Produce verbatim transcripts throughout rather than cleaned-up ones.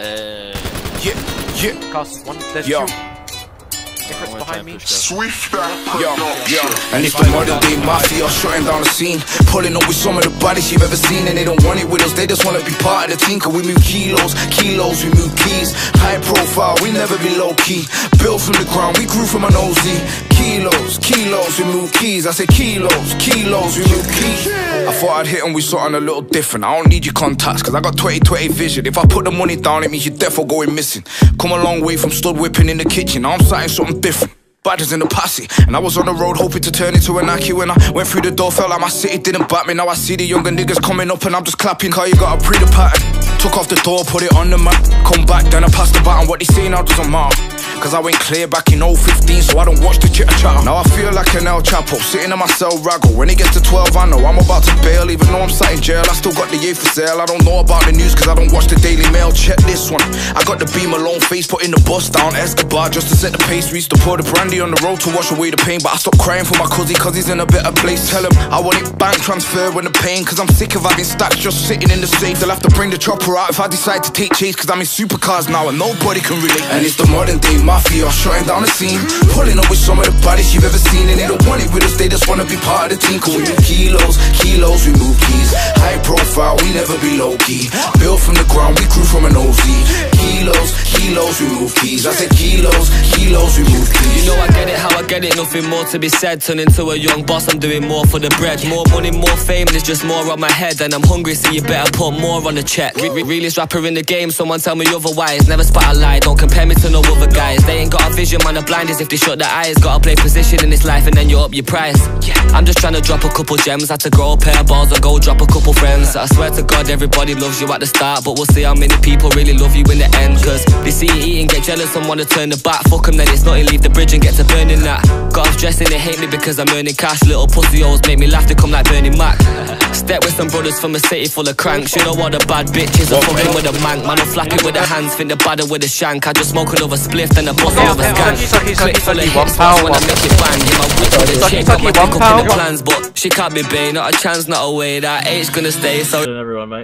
Uh, yeah, yeah. Cast one. There's Yo. two. Difference behind me. Swift yo, yo. And it's the modern day mafia shutting down the scene, pulling up with some of the baddest you've ever seen, and they don't want it with us, they just want to be part of the team. Cause we move kilos, kilos, we move keys. High profile, we never be low key. Built from the ground, we grew from an O Z. Kilos, kilos, we move keys. I say kilos, kilos, we move keys. I thought I'd hit them with something a little different. I don't need your contacts, cause I got twenty twenty vision. If I put the money down, it means you're definitely going missing. Come a long way from stud whipping in the kitchen. Now I'm starting something different. Badgers in the posse, and I was on the road hoping to turn into an Nike. When I went through the door, felt like my city didn't bat me. Now I see the younger niggas coming up and I'm just clapping. Cause you gotta pre the pattern. Took off the door, put it on the map. Come back, then I passed the baton. What they say now doesn't matter, cause I went clear back in oh fifteen, so I don't watch the chitter chatter. Now I feel like an El Chapo, sitting in my cell raggle. When it gets to twelve, I know I'm about to bail. Even though I'm sat in jail, I still got the A for sale. I don't know about the news, cause I don't watch the Daily Mail. Check this one, I got the Beam alone face, putting the bus down Escobar just to set the pace. We used to pour the brandy on the road to wash away the pain, but I stopped crying for my cuzzy, cause he's in a better place. Tell him I want it bank transfer when the pain, cause I'm sick of having stacks just sitting in the safe. They'll have to bring the chopper out if I decide to take chase, cause I'm in supercars now and nobody can relate. And it's the modern day mafia shutting down the scene, pulling up with some of the baddest you've ever seen, and they don't want it with us, they just want to be part of the team. Cause we move kilos, kilos, we move keys. High profile, we never be low key. Built from the ground, we grew from an O Z. Kilos, kilos, we move keys. I said kilos, kilos, we move keys. You know I get it, how I get it, nothing more to be said. Turn into a young boss, I'm doing more for the bread. More money, more fame, there's just more on my head. And I'm hungry, so you better put more on the check. Re -re Realest rapper in the game, someone tell me otherwise. Never spot a lie, don't compare me to no other guys. They ain't got a vision, man, the blind is if they shut their eyes. Gotta play position in this life and then you up your price. I'm just trying to drop a couple gems, had to grow a pair of balls or go drop a couple friends. I swear to God, everybody loves you at the start, but we'll see how many people really love you in the end. Cause they see you eating, get jealous and wanna turn the back. Fuck them, then it's nothing, leave the bridge and get to burning that. Got off dressing, they hate me because I'm earning cash. Little pussy hoes make me laugh, they come like Bernie Mac. Step with some brothers from a city full of cranks. You know what the bad bitches are fucking with a mank. Man, I'm flapping with the hands, think the badder with a shank. I just smoke another spliff and a boss over scan. Click full of hits when I make it bang. Yeah, my witch with the chick, got my dick up in the plans. But she can't be bae, not a chance, not a way. That H gonna stay, so everyone, mate.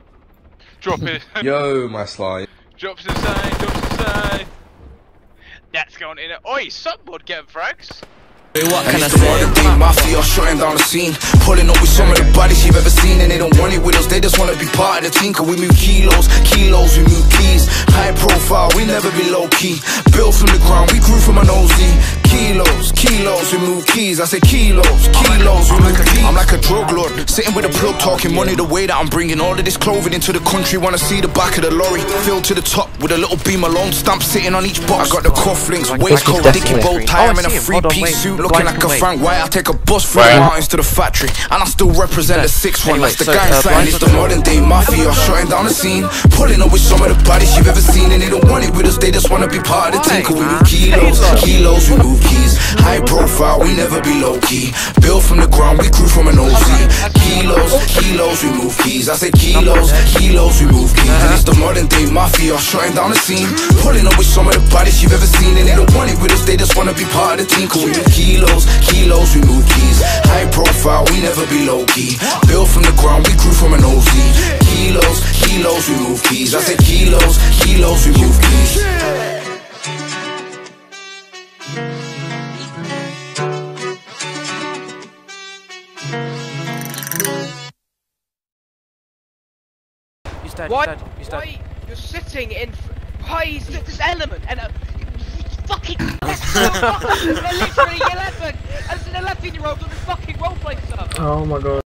Drop it. Yo, my slide. Drops inside, drops inside. That's going in it. Oi, Sunbud getting frags. what And can I it's the modern day say? mafia shutting down the scene, pulling up with some of the baddest you've ever seen, and they don't want it with us, they just want to be part of the team. Cause we move kilos, kilos, we move keys. High profile, we never be low key. Built from the ground, we grew from an O Z. Kilos, kilos, we move keys. I say kilos, kilos, we move keys. I'm like a drug lord, sitting with a plug, talking money the way that I'm bringing all of this clothing into the country. Wanna see the back of the lorry, filled to the top with a little Beam alone stamp sitting on each box. I got the cufflinks, waistcoat, dicky bow tie. I'm in a three-piece suit, looking like a Frank White. I take a bus from the mountains to the factory, and I still represent the six one. That's the gang sign. It's the modern day mafia shutting down the scene, pulling up with some of the baddest you've ever seen, and they don't want it with us, they just wanna be part of the team. Cause we move kilos, kilos, we move keys. High profile, we never be low key. Built from the ground, we grew from an O Z. Kilos, kilos, we move keys. I say kilos, kilos, we move keys. And it's the modern day mafia shutting down the scene, pulling up with some of the baddest you've ever seen, and they don't want it with us, they just wanna be part of the team. Cause we move kilos, kilos, we move keys. High profile, we never be low key. Built from the ground, we grew from an O Z. Kilos, kilos, we move keys. I say kilos, kilos, we move keys. He's dead, Why? he's dead, he's dead. Why? You're sitting in. Why is this element and a fucking. They're literally eleven. As an eleven-year-old on a fucking roleplay server. Oh my god.